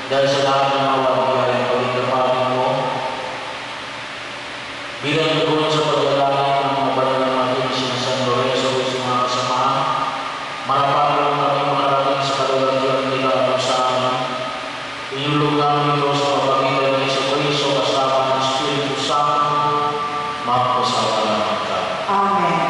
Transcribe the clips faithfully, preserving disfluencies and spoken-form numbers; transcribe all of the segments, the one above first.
Dahil sa lahat ng awa at biyayang pagkakapanin mo, bilang nagunan sa paglalangin ng mga banal na natin si San Lorenzo at sa mga kasamahan, marapalo kami makarating sa kalulagyan nila at sa amin. Inulog namin ito sa pagpagitan ng Iso Kristo kasama ng Espiritu Santo, magpasalamat ka. Amen.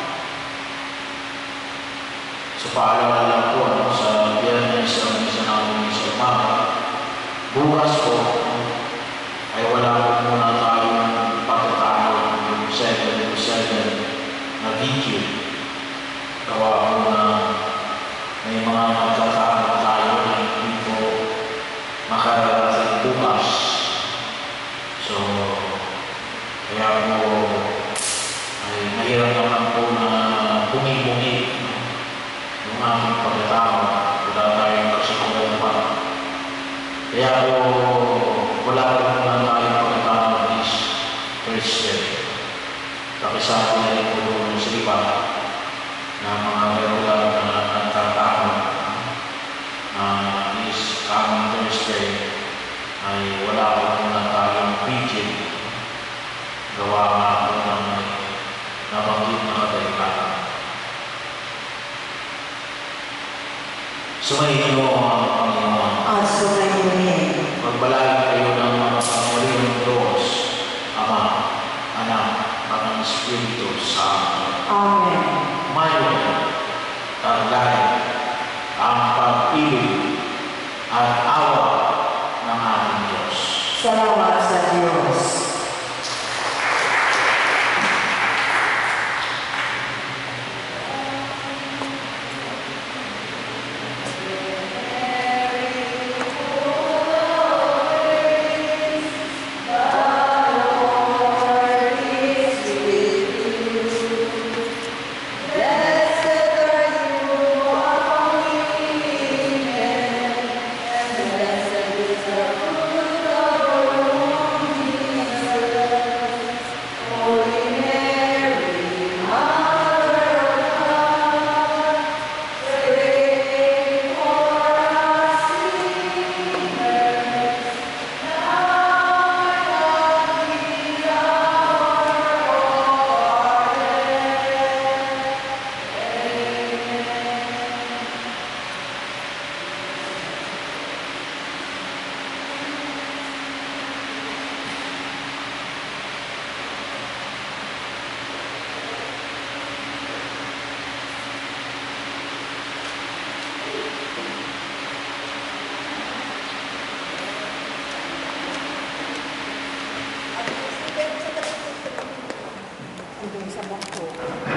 Sa paalala po ano, sa Biyernes ang isa namin sa umaga, bukas po ay wala po muna tayong pagkakaroon yung seven to seven na video. Gawa po na may mga magkakaroon tayo na hindi po makarating bukas. So, kaya po ay mahirap naman po na bumi-bumi yung aming pagkatao. Wala tayong kasikulan pa. Kaya po wala po naman tayong pagkatao is Thursday. Kakisabi na rin po doon sa iba na mga regular na nagtatao na is coming Thursday ay wala po naman tayong pidgin. Gawa nga po ng nabanggit na kadahilan. Sumayin mo ang Panginoon. At sumayin. Magbalay kayo ng mga panguri ng Diyos, Ama, Anak, at ang Espiritu Santo. Amen. Mayroon, tarlay, ang pag-ibig at awa ng ating Diyos. Salamat sa Diyos. Sa bangko.